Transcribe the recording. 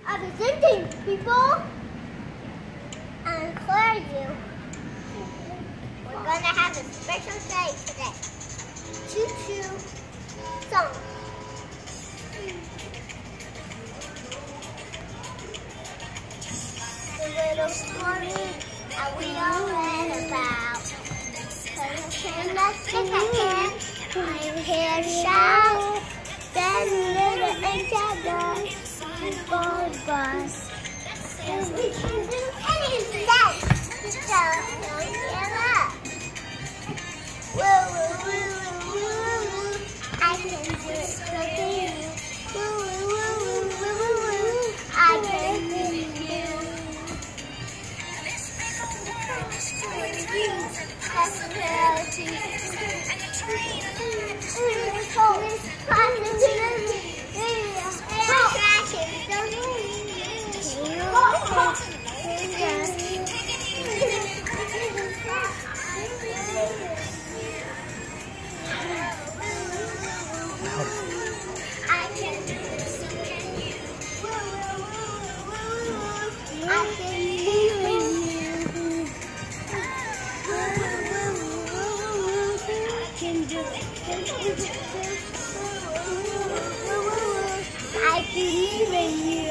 I've been thinking, people, and clear you. We're gonna have a special day today. Choo-choo song. The little story that we all read about. I'm here to shout. Then little antenna on bus. We can do anything. So don't give up. Woo woo woo woo woo. I can do it for you. Woo woo woo woo woo woo. I can do you. Personality. I believe in you.